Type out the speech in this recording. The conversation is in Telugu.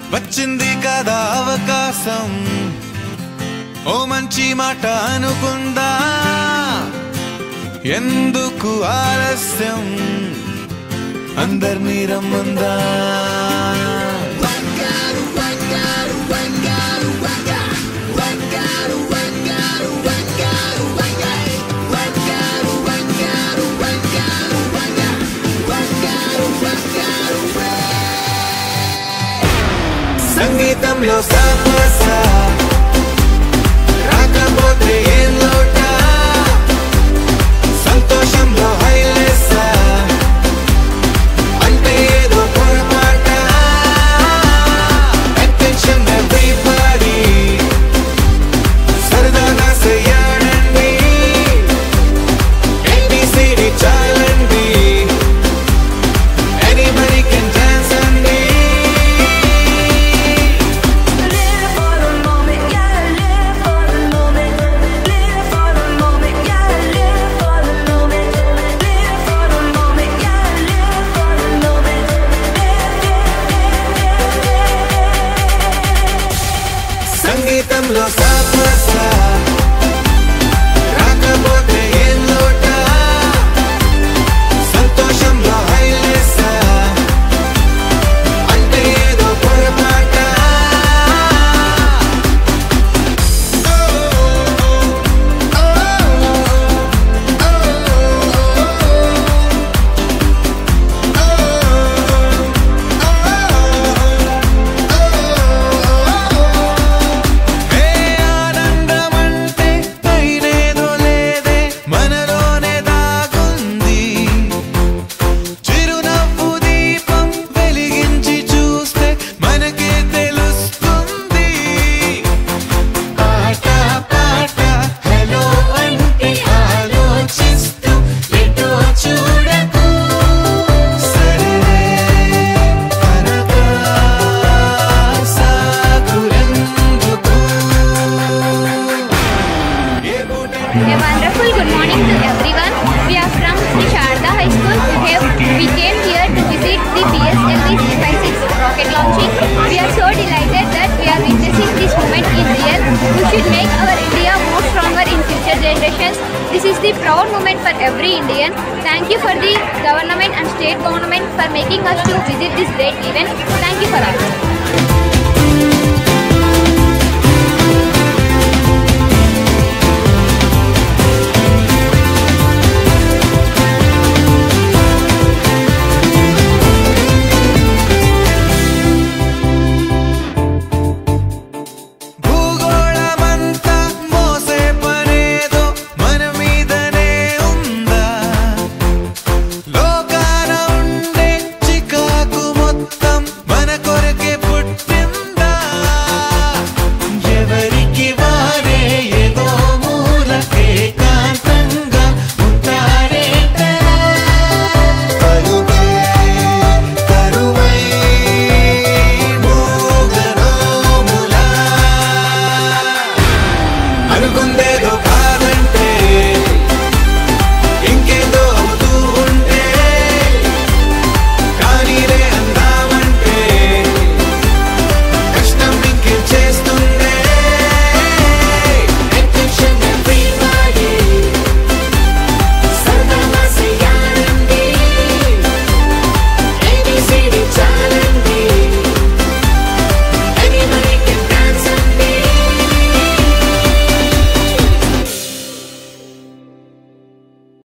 వచ్చింది కదా అవకాశం, ఓ మంచి మాట అనుకుందా, ఎందుకు ఆలస్యం, అందర్నీ రమ్మందా. సంగీతంలో సమస్య రాకపోతే ఏం లోట, సంతోషంలో హైలెస్ అంటే ఏదో పొరపాట. అటెన్షన్ ఎవ్రీబడీ సరదాగా చెయ్యాడండి, ABCD చాలండి, ఎనీబడీ కెన్ డాన్స్ అండి. సంగీతంలో సమస్య రాకపోతే ఏం లోట, సంతోషంలో హైలెస్ అంటే ఏదో పొరపాట. A wonderful good morning to everyone. We are from Sri Sharda High School. We came here to visit the PSLV 356 rocket launching. We are so delighted that we are witnessing this moment in real. We should make our India more stronger in future generations. This is the proud moment for every Indian. Thank you for the government and state government for making us to visit this great event. Thank you for us.